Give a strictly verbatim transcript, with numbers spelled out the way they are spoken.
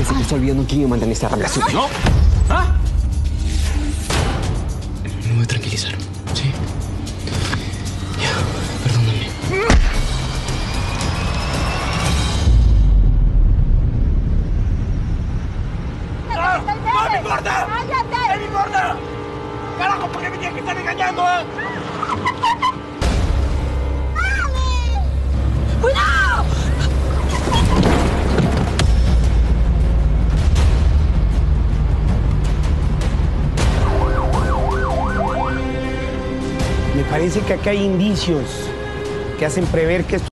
Se te está olvidando quién me mantiene esta relación. ¿No? ¿Ah? Me voy a tranquilizar, ¿sí? Ya, perdóname. ¡No! ¡No me importa! ¡Cállate! ¡No me importa! ¡Carajo, por qué me tienes que estar engañando, eh! ¡Cuidado! Me parece que acá hay indicios que hacen prever que esto